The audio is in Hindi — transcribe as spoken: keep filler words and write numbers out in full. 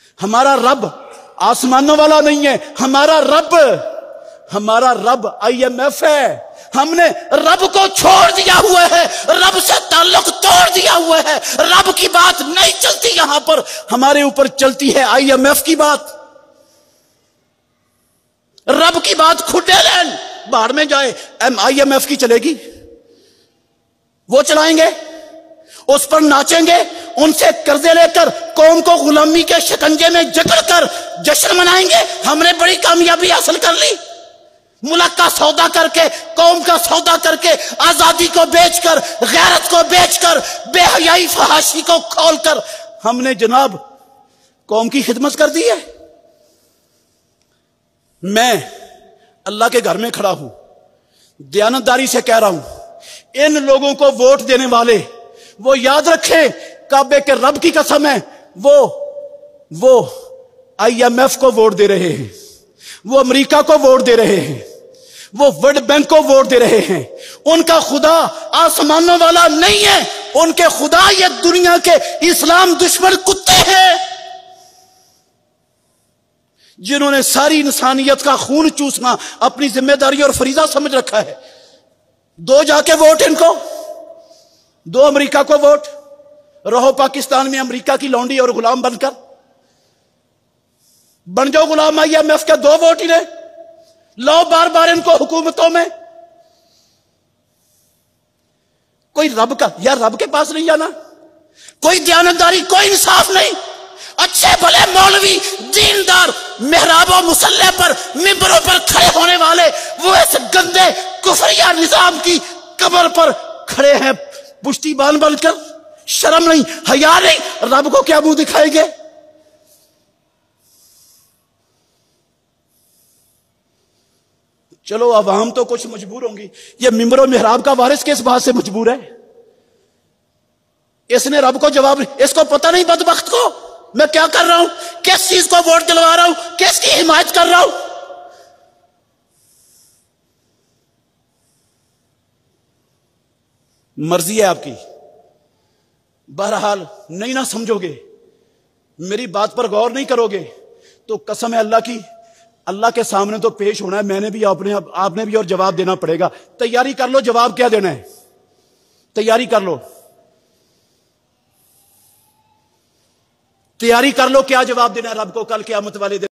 हमारा रब आसमानों वाला नहीं है, हमारा रब हमारा रब आई एम एफ है। हमने रब को छोड़ दिया हुआ है, रब से ताल्लुक तोड़ दिया हुआ है। रब की बात नहीं चलती यहां पर, हमारे ऊपर चलती है आई एम एफ की बात। रब की बात खुदे लेन बाहर में जाए, एम आई एम एफ की चलेगी, वो चलाएंगे, उस पर नाचेंगे, उनसे कर्जे लेकर कौम को गुलामी के शिकंजे में जकड़कर जश्न मनाएंगे। हमने बड़ी कामयाबी हासिल कर ली, मुल्क का सौदा करके, कौम का सौदा करके, आजादी को बेचकर, गैरत को बेचकर, बेहयाई फहाशी को खोलकर हमने जनाब कौम की खिदमत कर दी है। मैं अल्लाह के घर में खड़ा हूं, दयानतदारी से कह रहा हूं, इन लोगों को वोट देने वाले वो याद रखें, काबे के रब की कसम है, वो वो आई एम एफ को वोट दे रहे हैं, वो अमेरिका को वोट दे रहे हैं, वो वर्ल्ड बैंक को वोट दे रहे हैं। उनका खुदा आसमानों वाला नहीं है, उनके खुदा ये दुनिया के इस्लाम दुश्मन कुत्ते हैं, जिन्होंने सारी इंसानियत का खून चूसना अपनी जिम्मेदारी और फरीजा समझ रखा है। दो जाके वोट इनको, दो अमेरिका को वोट, रहो पाकिस्तान में अमेरिका की लौंडी और गुलाम बनकर, बन जाओ गुलाम आई एम एफ के, दो वोट इन्हें लो बार बार इनको हुकूमतों में। कोई रब का, यार रब के पास नहीं जाना, कोई दयानतदारी, कोई इंसाफ नहीं। अच्छे भले मौलवी दीनदार मेहराबों मुसल्ले पर मिंबरों पर खड़े होने वाले, वो इस गंदे कुफरिया निजाम की कब्र पर खड़े हैं पुश्तीबान बनकर। शर्म नहीं, हया नहीं, रब को क्या मुंह दिखाएंगे? चलो अवाम तो कुछ मजबूर होंगी, ये मिंबर और मेहराब का वारिस किस बात से मजबूर है? इसने रब को जवाब, इसको पता नहीं बदबख्त को मैं क्या कर रहा हूं, किस चीज को वोट दिलवा रहा हूं, किसकी हिमायत कर रहा हूं। मर्जी है आपकी, बहरहाल नहीं ना समझोगे, मेरी बात पर गौर नहीं करोगे तो कसम है अल्लाह की, अल्लाह के सामने तो पेश होना है, मैंने भी, आपने आपने भी, और जवाब देना पड़ेगा। तैयारी कर लो, जवाब क्या देना है, तैयारी कर लो, तैयारी कर लो क्या जवाब देना है रब को कल क़यामत वाले दिन।